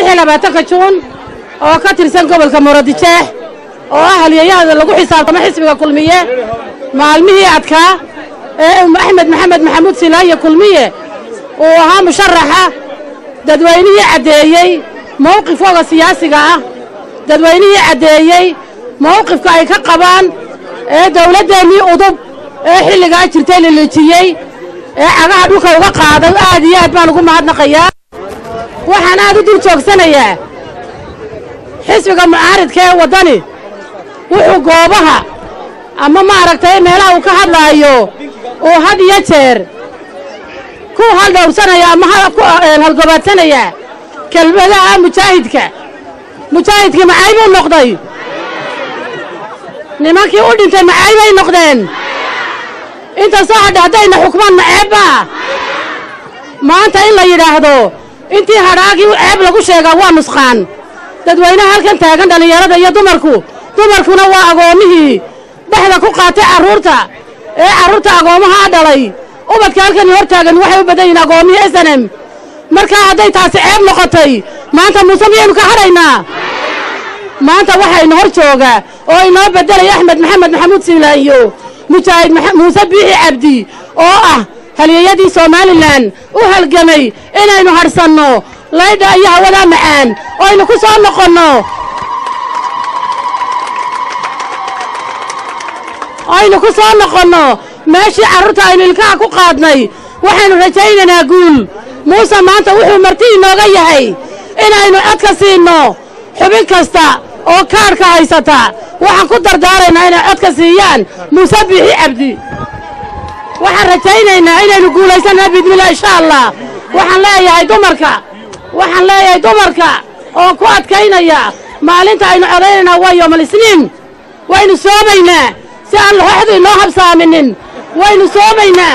لباتك جون أو كتر سنقبل كمراديشه أو أهل يهذا اللي قحي صار ما حسب كل مية مع المية عدكا أحمد محمد محمود سلاية كل مية وها مشرحة ددوينية عديي موقف فوق سياسي ددوينية عديي موقف كاي كقبان دولة دني أضب حل قاعد ترتين اللي تيجي عقا دوكا وقع هذا عاديات ما نقول معنا قيا وحنا دول شوك سنة يا حسب معارض كي وطني وحقوبها أما ما عرفتي مهلا وكهاد لايو وهذا يتر كو هالدور سنة يا أما هالقبات سنة يا كالبدا مجاهدك معايبه النقطي نماك يقول انت معايبه النقطين انت صاحد هدينا حكمان معايبه ما انت إلا يراهدو انتي هراقي عيب لغو شيغا waa nusqaan dadweynaha halkan taagan dhalinyarada iyo dumarkuna waa agoomihii dhaxda ku qaatay caruurta agoomaha dhalay ubadka halkan hor taagan waxay u badan yihiin agoomihii SNM marka haday taasi ceeb noqotay maanta muusamiyeenu ka haraynaa maanta waxayna hor jooga oo inoo bedelay Axmed Maxamed Maxamuud Silaayo Mujaahid Muuse Biixi Cabdi oo ah halyeeyadii Somaliland u halgamay inaynu harsanno layda iyo hawada macaan oo aynu ku soo noqono meeshii carruurta aynu ilkaha ku qaadnay waxaynu rajaynaynaa guul muuse maanta wuxuu marti inooga yahay inaynu codka siino xubin kasta oo kaarka haysata waxaan ku dardaaraynaa inay codka siiyaan Muuse Biixi Cabdi waxaan rajaynaynaa inaynu guulaysano bidmillah insha Allah waxaan leeyahay dumarka oo ku adkaynaya maalinta aynu codaynayna waa yawmal isniin waynu soomaynaa si aan looxdu inoo habsaaminin waynu soomaynaa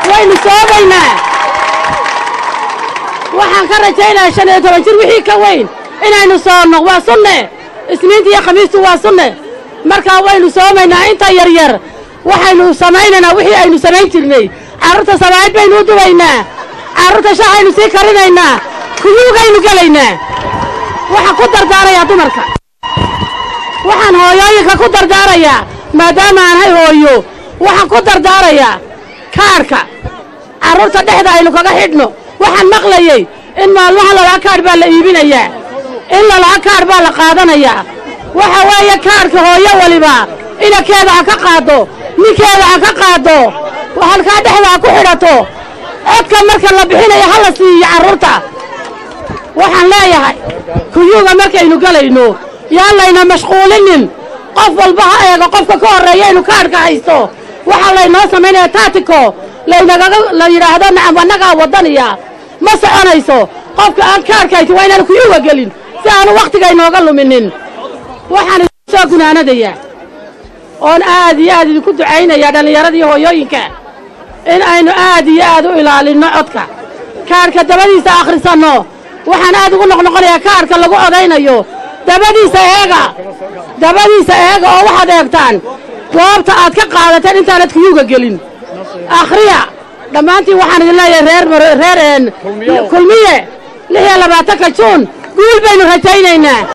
waxaan ka rajaynayaa 15 jir wixii ka weyn inaynu soonno waa sunne isniinta iyo khamiistu waa sunne marka waynu soomaynaa inta yar waxaynu samaynaynaa wixii aynu samayn jirnay carruurta sabaayid baynu u dubaynaa carruurta shahaynu sii karinaynaa kuyuugaynu gelaynaa waxaan ku dardaarayaa dumarka waxaan hooyooyinka ku dardaarayaa maadaama aan hay hooyo waxaan ku dardaarayaa kaarka carruurta dhexda aynu kaga xidhno waxaan maqlayay in maalmaha lala kaar baa la iibinayaa in lala kaar baa la qaadanayaa waxa weeye kaarka hooyo waliba inakeeda ha ka qaado ninkeeda ha ka qaado halkaa dhexda ha ku xidhato codka marka la bixinayo hala siiyo carruurta waxaan leeyahay kuyuuga markaynu galayno yaan layna mashquulinin qof walba ha eego qofka ka horreeya inuu kaarka haysto waxaa laynoo samaynaya taatiko la yidhaahdo nacam annagaa wadaniya ma soconayso qofka aan kaarka haysto waa inaan kuyuuga gelin si aanu wakhtiga inooga luminin waxaan soo gunaanadayaa oon aad iyo aad idinku ducaynaya dhallinyaradii hooyooyinka in aynu aad iyo aad u ilaalinno codka kaarka dabadiisa akhrisanno waxaan aad ugu noqnoqonayaa kaarka lagu odaynayo dabadiisa eega oo waxaad eegtaan goobta aad ka qaadateen intaanad kuyuuga gelin akhriya dhammaantiin waxaan idin leeyahay reer kulmiye 26 juun guul baynu rajaynaynaa